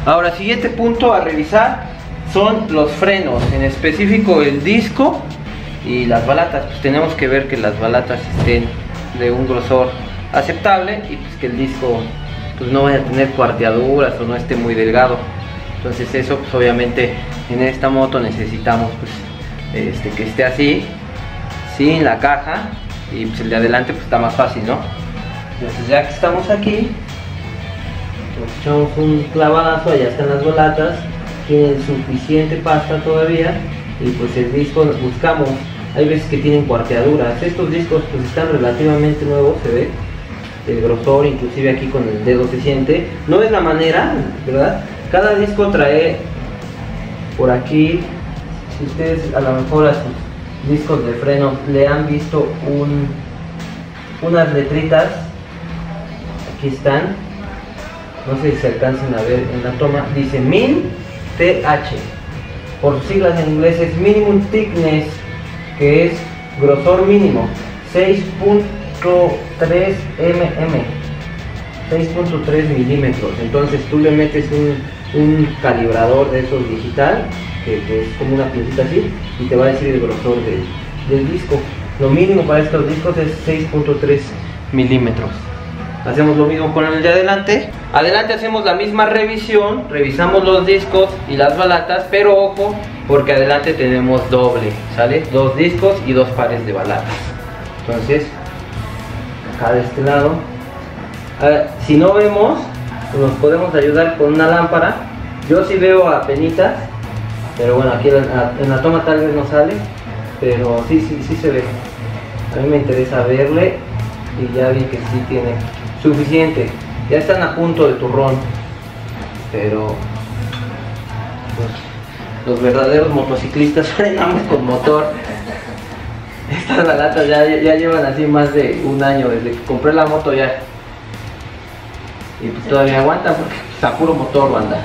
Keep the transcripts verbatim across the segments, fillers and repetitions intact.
Ahora, siguiente punto a revisar son los frenos, en específico el disco y las balatas. Pues tenemos que ver que las balatas estén de un grosor aceptable y pues que el disco pues no vaya a tener cuarteaduras o no esté muy delgado. Entonces eso pues obviamente en esta moto necesitamos pues este, que esté así, sin la caja, y pues el de adelante pues está más fácil, ¿no? Entonces ya que estamos aquí, pues echamos un clavadazo, allá están las balatas, tienen suficiente pasta todavía, y pues el disco nos buscamos. Hay veces que tienen cuarteaduras, estos discos pues están relativamente nuevos, se ve el grosor, inclusive aquí con el dedo se siente. No es la manera, ¿verdad? Cada disco trae por aquí, si ustedes a lo mejor a sus discos de freno le han visto un, unas letritas, aquí están, no sé si se alcancen a ver en la toma, dice min T H, por siglas en inglés es minimum thickness, que es grosor mínimo, seis punto tres milímetros, seis punto tres milímetros. Entonces tú le metes un, un calibrador de esos digital, que, que es como una pincita así, y te va a decir el grosor del, del disco. Lo mínimo para estos discos es seis punto tres milímetros. Hacemos lo mismo con el de adelante. Adelante hacemos la misma revisión, revisamos los discos y las balatas, pero ojo, porque adelante tenemos doble, ¿sale? Dos discos y dos pares de balatas. Entonces, acá de este lado, a ver, si no vemos, nos podemos ayudar con una lámpara. Yo sí veo a penitas, pero bueno, aquí en la, en la toma tal vez no sale, pero sí, sí, sí se ve. A mí me interesa verle y ya vi que sí tiene suficiente. Ya están a punto de turrón, pero pues, los verdaderos motociclistas frenamos con motor. Estas balatas ya, ya llevan así más de un año, desde que compré la moto ya. Y pues todavía aguantan porque está puro motor, banda.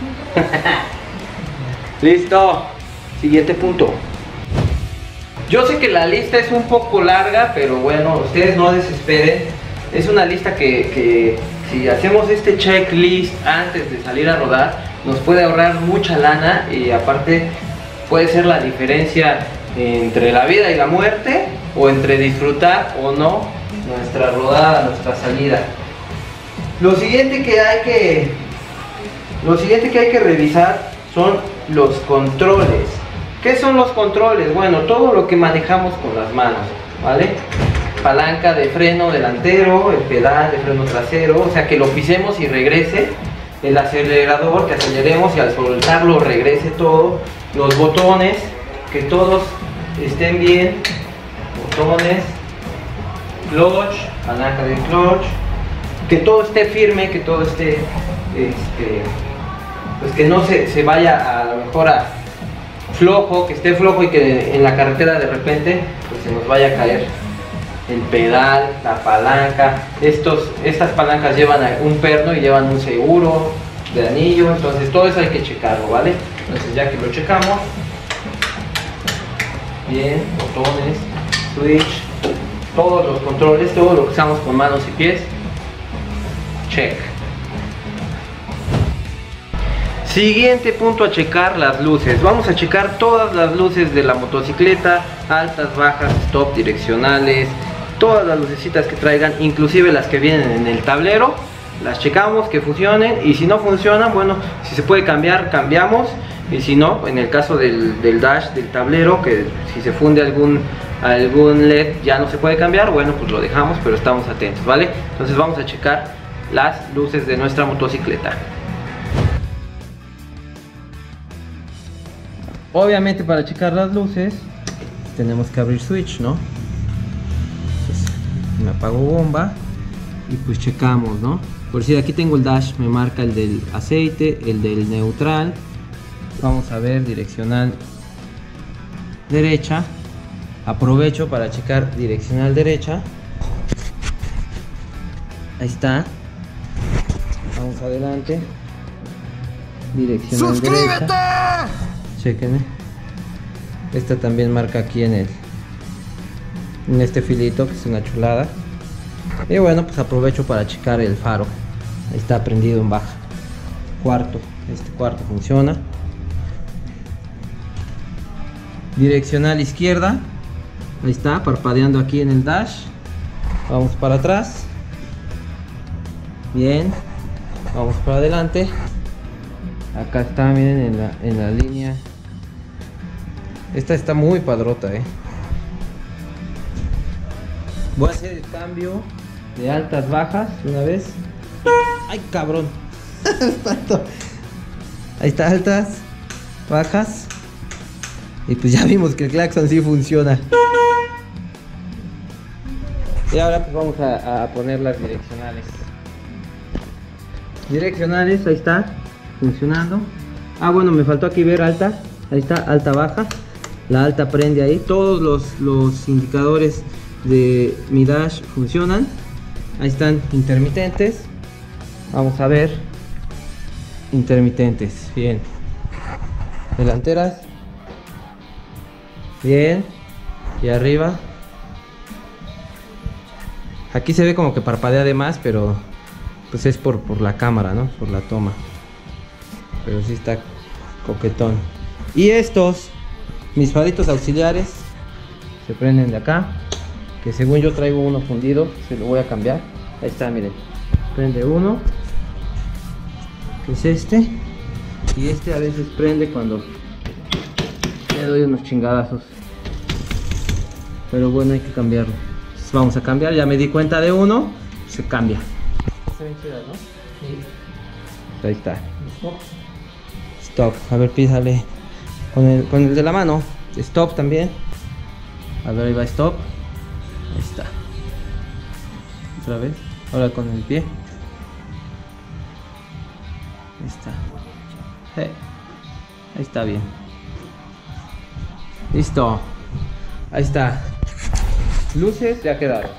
Listo, siguiente punto. Yo sé que la lista es un poco larga, pero bueno, ustedes no desesperen. Es una lista que, que si hacemos este checklist antes de salir a rodar, nos puede ahorrar mucha lana y aparte puede ser la diferencia entre la vida y la muerte, o entre disfrutar o no nuestra rodada, nuestra salida. Lo siguiente que hay que lo siguiente que hay que revisar son los controles. ¿Qué son los controles? Bueno, todo lo que manejamos con las manos, ¿vale? Palanca de freno delantero, el pedal de freno trasero, o sea que lo pisemos y regrese, el acelerador, que aceleremos y al soltarlo regrese todo, los botones, que todos estén bien, botones, clutch, palanca de clutch, que todo esté firme, que todo esté, este, pues que no se, se vaya a lo mejor a flojo, que esté flojo y que en la carretera de repente pues se nos vaya a caer el pedal, la palanca. Estos, estas palancas llevan un perno y llevan un seguro de anillo, entonces todo eso hay que checarlo, ¿vale? Entonces ya que lo checamos, bien, botones, switch, todos los controles, todo lo que usamos con manos y pies, check. Siguiente punto a checar, las luces. Vamos a checar todas las luces de la motocicleta, altas, bajas, stop, direccionales, todas las lucecitas que traigan, inclusive las que vienen en el tablero, las checamos que funcionen, y si no funcionan, bueno, si se puede cambiar, cambiamos, y si no, en el caso del, del dash del tablero, que si se funde algún, algún L E D ya no se puede cambiar, bueno, pues lo dejamos, pero estamos atentos, ¿vale? Entonces vamos a checar las luces de nuestra motocicleta. Obviamente para checar las luces tenemos que abrir switch, ¿no? Entonces, me apago bomba y pues checamos, ¿no? Por si aquí tengo el dash, me marca el del aceite, el del neutral. Vamos a ver direccional derecha. Aprovecho para checar direccional derecha. Ahí está. Vamos adelante. Direccional ¡suscríbete! Derecha. Chequenme. Esta también marca aquí en el en este filito, que es una chulada. Y bueno, pues aprovecho para checar el faro. Ahí está prendido en baja. cuarto, este cuarto funciona. Direccional izquierda, ahí está, parpadeando aquí en el dash. Vamos para atrás. Bien, vamos para adelante. Acá está, miren, en la, en la línea. Esta está muy padrota, eh. Voy a hacer el cambio de altas bajas una vez. Ay, cabrón. Ahí está, altas, bajas. Y pues ya vimos que el claxon sí funciona. Y ahora pues vamos a, a poner las direccionales. Direccionales, ahí está, funcionando. Ah, bueno, me faltó aquí ver alta. Ahí está, alta, baja. La alta prende ahí. Todos los, los indicadores de mi dash funcionan. Ahí están intermitentes. Vamos a ver. Intermitentes, bien. Delanteras. Bien. Y arriba. Aquí se ve como que parpadea de más, pero pues es por, por la cámara, ¿no? Por la toma. Pero sí está coquetón. Y estos, mis faritos auxiliares, se prenden de acá. Que según yo traigo uno fundido, se lo voy a cambiar. Ahí está, miren. Prende uno, que es este. Y este a veces prende cuando le doy unos chingadazos. Pero bueno, hay que cambiarlo. Entonces vamos a cambiar, ya me di cuenta de uno. Se cambia. Se ven chidas, ¿no? Sí. Ahí está. Stop. Stop. A ver, písale. Con el, con el de la mano. Stop también. A ver, ahí va stop. Ahí está. Otra vez. Ahora con el pie. Ahí está. Hey. Ahí está bien. Listo. Ahí está. Luces ya quedaron.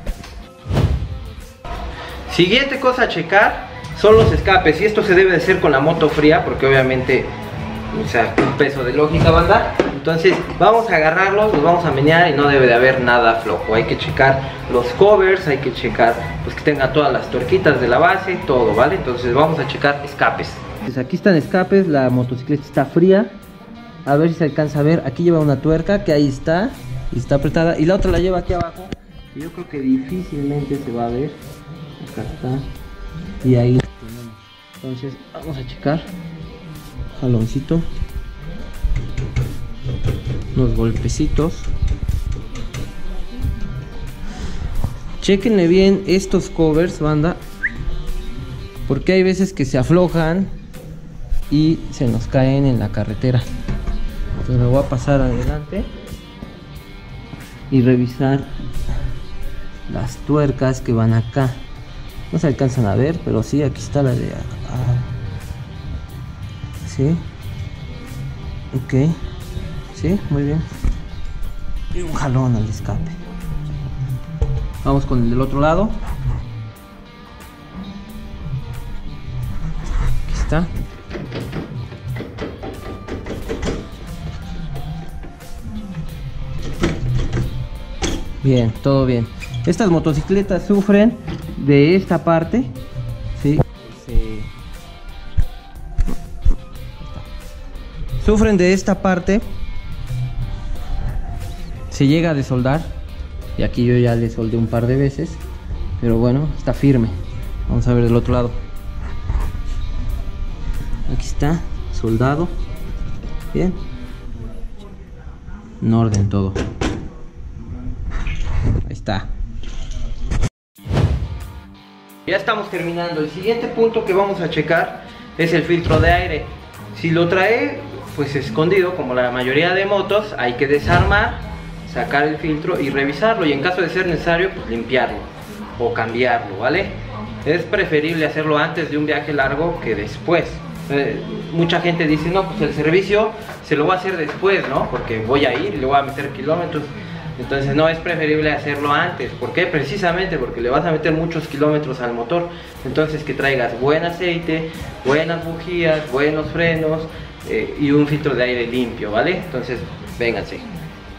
Siguiente cosa a checar son los escapes. Y esto se debe de hacer con la moto fría, porque obviamente, o sea, un peso de lógica, banda. Entonces vamos a agarrarlos, los vamos a menear y no debe de haber nada flojo. Hay que checar los covers, hay que checar pues que tenga todas las tuerquitas de la base, todo, ¿vale? Entonces vamos a checar escapes. Pues aquí están escapes, la motocicleta está fría. A ver si se alcanza a ver, aquí lleva una tuerca que ahí está, y está apretada. Y la otra la lleva aquí abajo, y yo creo que difícilmente se va a ver. Acá está. Y ahí tenemos. Entonces vamos a checar. Jaloncito. Unos golpecitos. Chequenle bien estos covers, banda, porque hay veces que se aflojan y se nos caen en la carretera. Entonces me voy a pasar adelante y revisar las tuercas que van acá. No se alcanzan a ver, pero sí, aquí está la de... Ah, sí. Ok. Sí, muy bien. Y un jalón al escape. Vamos con el del otro lado. Aquí está. Bien, todo bien. Estas motocicletas sufren de esta parte, ¿sí? Se... Sufren de esta parte. Se llega a desoldar. Y aquí yo ya le soldé un par de veces. Pero bueno, está firme. Vamos a ver del otro lado. Aquí está, soldado. Bien. En orden todo. Ahí está. Ya estamos terminando. El siguiente punto que vamos a checar es el filtro de aire. Si lo trae pues escondido, como la mayoría de motos, hay que desarmar, sacar el filtro y revisarlo, y en caso de ser necesario pues limpiarlo o cambiarlo, ¿vale? Es preferible hacerlo antes de un viaje largo que después. Eh, mucha gente dice, no, pues el servicio se lo voy a hacer después, ¿no? Porque voy a ir y le voy a meter kilómetros. Entonces no, es preferible hacerlo antes. ¿Por qué? Precisamente porque le vas a meter muchos kilómetros al motor. Entonces que traigas buen aceite, buenas bujías, buenos frenos eh, y un filtro de aire limpio, ¿vale? Entonces, vénganse.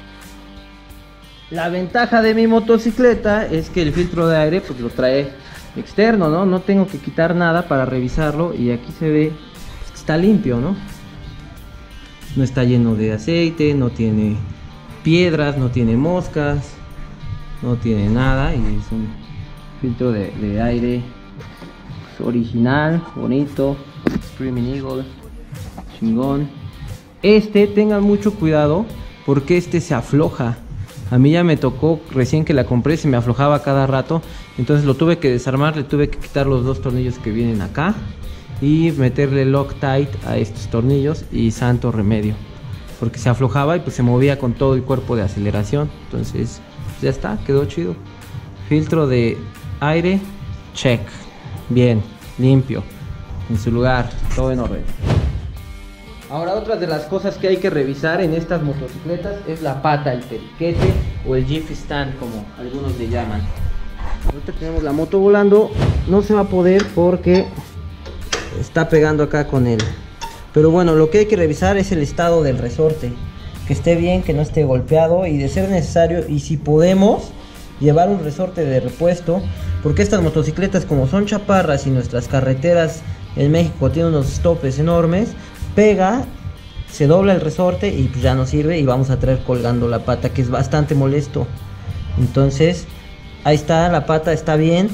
La ventaja de mi motocicleta es que el filtro de aire pues lo trae externo, ¿no? No tengo que quitar nada para revisarlo y aquí se ve que está limpio, ¿no? No está lleno de aceite, no tiene piedras, no tiene moscas, no tiene nada y es un filtro de, de aire pues, original, bonito, Screaming Eagle, chingón. Este, tengan mucho cuidado porque este se afloja. A mí ya me tocó, recién que la compré, se me aflojaba cada rato. Entonces lo tuve que desarmar, le tuve que quitar los dos tornillos que vienen acá y meterle Loctite a estos tornillos y santo remedio. Porque se aflojaba y pues se movía con todo el cuerpo de aceleración. Entonces pues ya está, quedó chido. Filtro de aire, check. Bien, limpio, en su lugar, todo en orden. Ahora, otra de las cosas que hay que revisar en estas motocicletas es la pata, el periquete o el jiffy stand, como algunos le llaman. Ahorita tenemos la moto volando, no se va a poder porque está pegando acá con él. Pero bueno, lo que hay que revisar es el estado del resorte, que esté bien, que no esté golpeado y de ser necesario, y si podemos, llevar un resorte de repuesto, porque estas motocicletas, como son chaparras y nuestras carreteras en México tienen unos topes enormes, pega, se dobla el resorte y pues ya no sirve y vamos a traer colgando la pata, que es bastante molesto. Entonces ahí está, la pata está bien,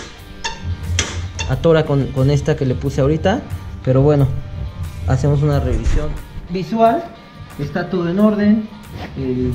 atora con, con esta que le puse ahorita, pero bueno, hacemos una revisión visual. Está todo en orden, el,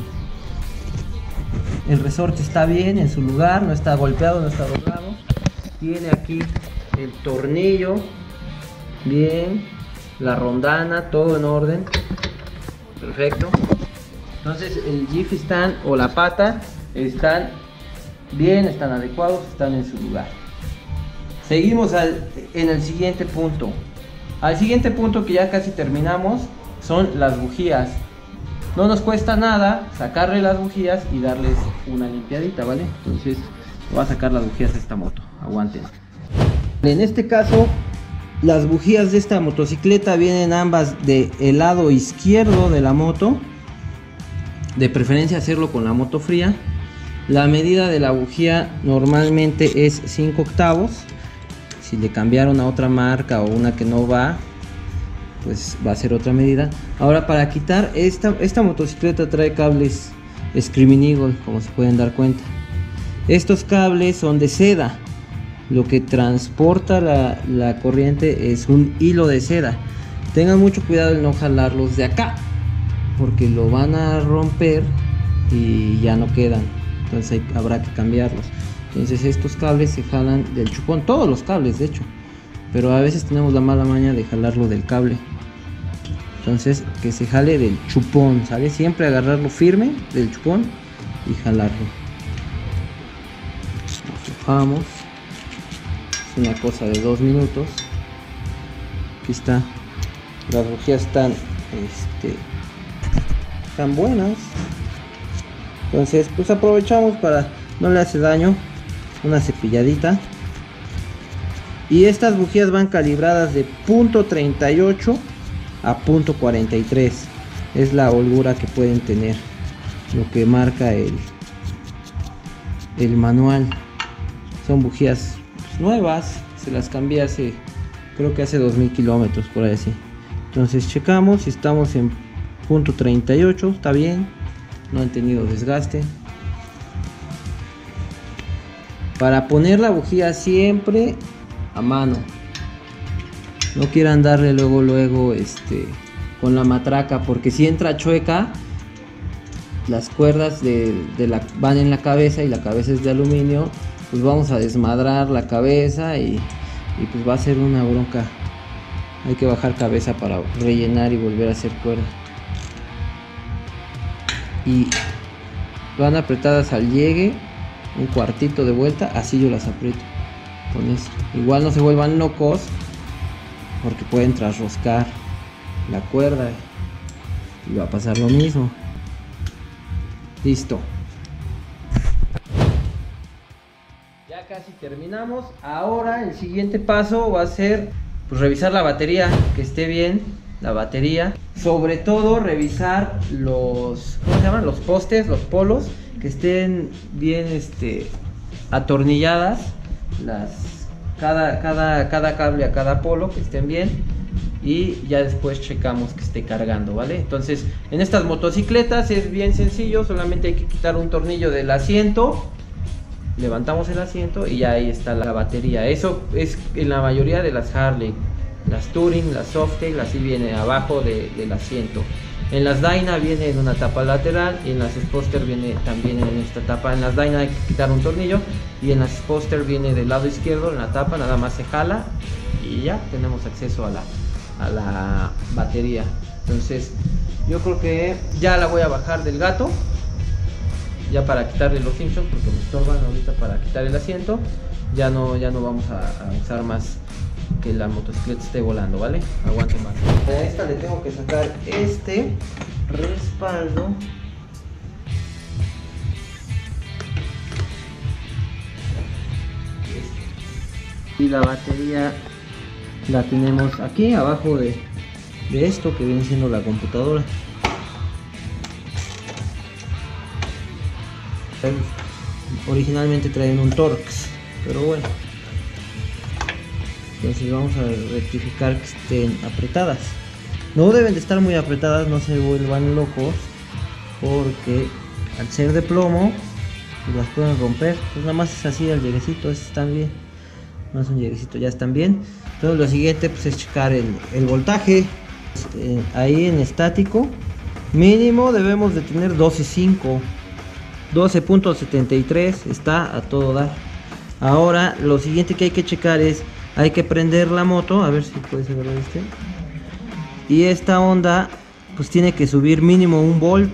el resorte está bien en su lugar, no está golpeado, no está doblado. Tiene aquí el tornillo bien, la rondana, todo en orden, perfecto. Entonces el jiffy stand o la pata están bien, están adecuados, están en su lugar. Seguimos al, en el siguiente punto. Al siguiente punto, que ya casi terminamos, son las bujías. No nos cuesta nada sacarle las bujías y darles una limpiadita, ¿vale? Entonces voy a sacar las bujías de esta moto, aguanten. En este caso, las bujías de esta motocicleta vienen ambas del lado izquierdo de la moto. De preferencia hacerlo con la moto fría. La medida de la bujía normalmente es cinco octavos. Si le cambiaron a otra marca o una que no va, pues va a ser otra medida. Ahora, para quitar esta, esta motocicleta trae cables Screaming Eagle, como se pueden dar cuenta. Estos cables son de seda. Lo que transporta la, la corriente es un hilo de seda. Tengan mucho cuidado de no jalarlos de acá, porque lo van a romper y ya no quedan. Entonces hay, habrá que cambiarlos. Entonces estos cables se jalan del chupón, todos los cables de hecho, pero a veces tenemos la mala maña de jalarlo del cable. Entonces que se jale del chupón, ¿sale? Siempre agarrarlo firme del chupón y jalarlo. Aflojamos. Es una cosa de dos minutos. Aquí está. Las bujías están este, están buenas. Entonces pues aprovechamos para, no le hace daño, una cepilladita. Y estas bujías van calibradas de punto treinta y ocho a punto cuarenta y tres. Es la holgura que pueden tener, lo que marca el, el manual. Son bujías nuevas, se las cambié hace, creo que hace dos mil kilómetros por ahí así. Entonces checamos si estamos en punto treinta y ocho, está bien, no han tenido desgaste. Para poner la bujía siempre a mano, no quieran darle luego luego este con la matraca, porque si entra chueca, las cuerdas de, de la, van en la cabeza y la cabeza es de aluminio, pues vamos a desmadrar la cabeza y, y pues va a ser una bronca. Hay que bajar cabeza para rellenar y volver a hacer cuerda. Y van apretadas al llegue, un cuartito de vuelta, así yo las aprieto con eso. Igual no se vuelvan locos, porque pueden trasroscar la cuerda y va a pasar lo mismo. Listo. Ya casi terminamos. Ahora el siguiente paso va a ser pues revisar la batería, que esté bien la batería. Sobre todo revisar los, ¿cómo se llaman? Los postes, los polos, que estén bien este, atornilladas, las cada, cada, cada cable a cada polo, que estén bien, y ya después checamos que esté cargando, ¿vale? Entonces en estas motocicletas es bien sencillo, solamente hay que quitar un tornillo del asiento, levantamos el asiento y ya ahí está la batería. Eso es en la mayoría de las Harley, las Touring, las Softail, así viene abajo de, del asiento. En las Dyna viene en una tapa lateral y en las Sposter viene también en esta tapa. En las Dyna hay que quitar un tornillo y en las Sposter viene del lado izquierdo en la tapa, nada más se jala y ya tenemos acceso a la, a la batería. Entonces yo creo que ya la voy a bajar del gato, ya para quitarle los Simpsons porque me estorban ahorita para quitar el asiento. Ya no, ya no vamos a, a usar más que la motocicleta esté volando, ¿vale? Aguante más. A esta le tengo que sacar este respaldo. Este. Y la batería la tenemos aquí abajo de, de esto que viene siendo la computadora. Originalmente traen un Torx, pero bueno. Entonces vamos a rectificar que estén apretadas. No deben de estar muy apretadas, no se vuelvan locos, porque al ser de plomo pues las pueden romper. Pues nada más es así el lleguecito, estos están bien. No es un lleguecito, ya están bien. Entonces lo siguiente pues es checar el, el voltaje. Este, ahí en estático mínimo debemos de tener doce punto cinco, doce punto setenta y tres, está a todo dar. Ahora lo siguiente que hay que checar es, hay que prender la moto, a ver si puedes ver este. Y esta onda pues tiene que subir mínimo un volt.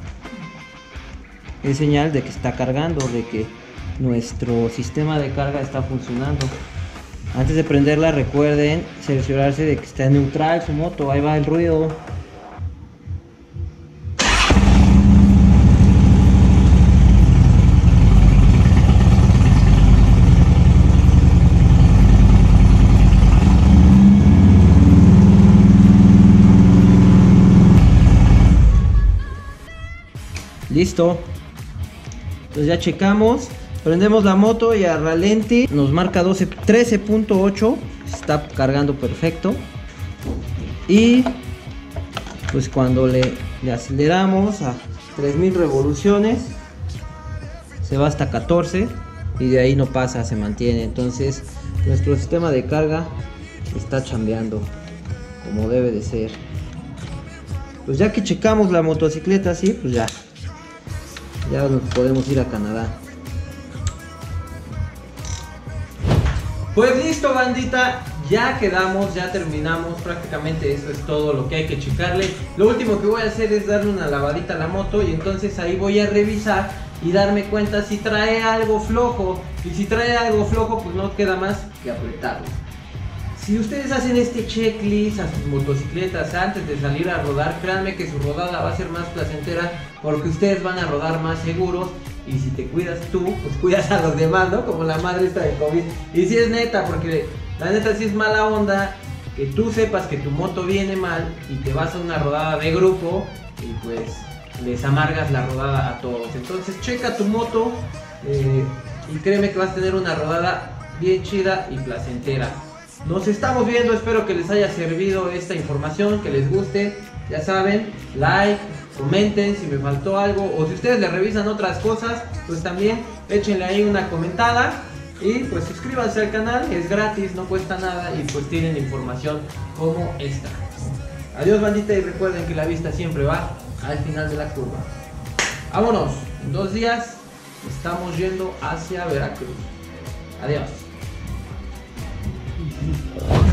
Es señal de que está cargando, de que nuestro sistema de carga está funcionando. Antes de prenderla recuerden cerciorarse de que está neutral su moto. Ahí va el ruido. Listo. Entonces ya checamos, prendemos la moto y a ralenti nos marca trece punto ocho, está cargando perfecto. Y pues cuando le, le aceleramos a tres mil revoluciones se va hasta catorce y de ahí no pasa, se mantiene. Entonces nuestro sistema de carga está chambeando como debe de ser. Pues ya que checamos la motocicleta así, pues ya Ya nos podemos ir a Canadá. Pues listo, bandita, ya quedamos, ya terminamos. Prácticamente eso es todo lo que hay que checarle. Lo último que voy a hacer es darle una lavadita a la moto y entonces ahí voy a revisar y darme cuenta si trae algo flojo. Y si trae algo flojo, pues no queda más que apretarlo. Si ustedes hacen este checklist a sus motocicletas antes de salir a rodar, créanme que su rodada va a ser más placentera porque ustedes van a rodar más seguros. Y si te cuidas tú, pues cuidas a los demás, ¿no? Como la madre esta de COVID. Y si es neta, porque la neta sí es mala onda que tú sepas que tu moto viene mal y te vas a una rodada de grupo y pues les amargas la rodada a todos. Entonces checa tu moto eh, y créeme que vas a tener una rodada bien chida y placentera. Nos estamos viendo, espero que les haya servido esta información, que les guste. Ya saben, like, comenten si me faltó algo o si ustedes le revisan otras cosas, pues también échenle ahí una comentada. Y pues suscríbanse al canal, es gratis, no cuesta nada y pues tienen información como esta. Adiós, bandita, y recuerden que la vista siempre va al final de la curva. Vámonos, en dos días estamos yendo hacia Veracruz. Adiós.